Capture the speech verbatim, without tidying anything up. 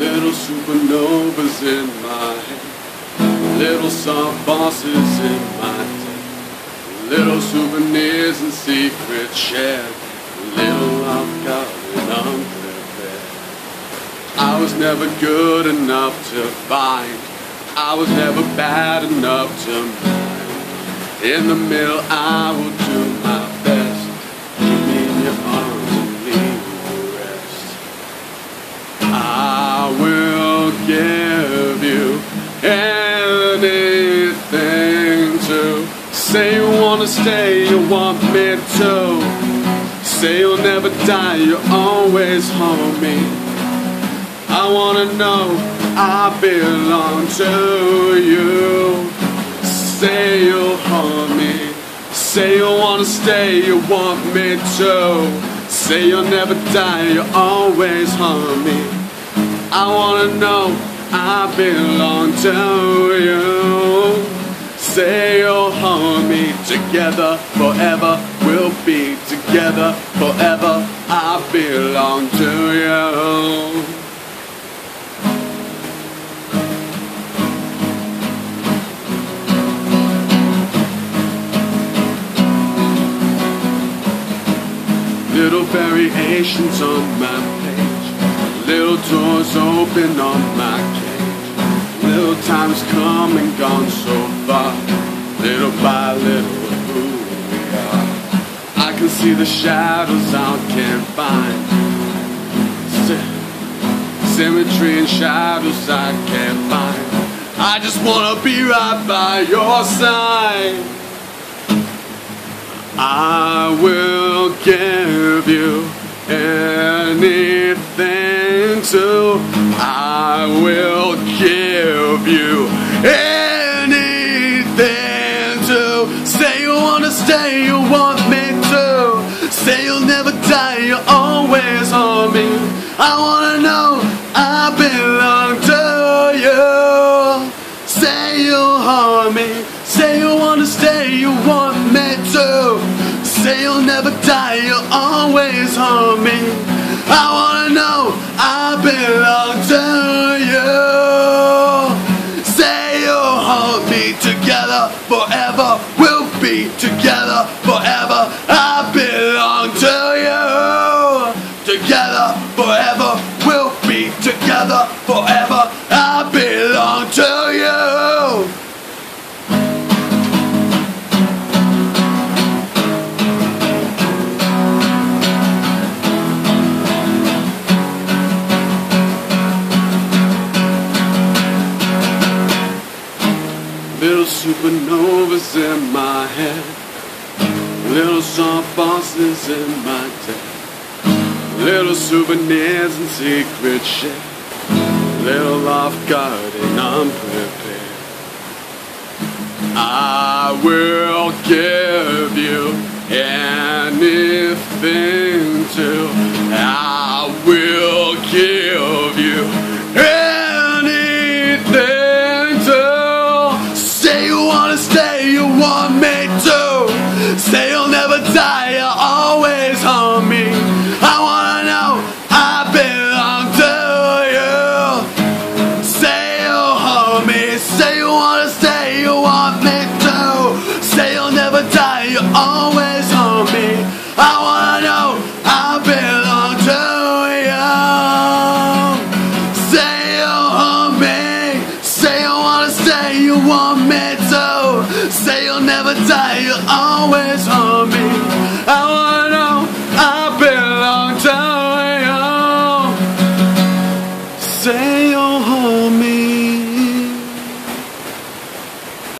Little supernovas in my head, little soft bosses in my day, little souvenirs and secrets shared, little I've got and unprepared. I was never good enough to find, I was never bad enough to mind. In the middle I will do my best, keep me in your arms and leave the rest. I will give you anything to say you wanna stay, you want me to. Say you'll never die, you always hold me. I wanna know I belong to you. Say you'll hold me. Say you wanna stay, you want me to. Say you'll never die, you always hold me. I wanna know I belong to you. Say you'll hold me. Together forever, we'll be together forever. I belong to you. Little variations on my page, little doors open on my cage. Little times come and gone so far, little by little who we are. I can see the shadows I can't find, symmetry and shadows I can't find. I just wanna be right by your side. I will give you anything to. I will give you anything to. Say you wanna stay, you want me to. Say you'll never die, you always hold me. I wanna know I belong to you. Say you'll hold me. Say you wanna stay, you want me to. Say you'll never die, you'll always hold me. I wanna know I belong to you. Say you'll hold me. Together forever, we'll be together forever. I belong to you. Together forever, we'll be together forever. I belong to you. Little supernovas in my head, little soft bosses in my day, little souvenirs and secrets shared, little off guard and unprepared. I will give you anything to. I will give you anything to. Say you wanna stay, you want me to. Say you'll never die, you'll always hold me. I wanna know I belong to you. Say you'll hold me. Say you wanna stay, you want me to. Say you'll never die, you always hold me. I wanna know I belong to you. Say you'll hold me. Say you wanna stay, you want me to. Say you'll never die, you'll always hold me. I wanna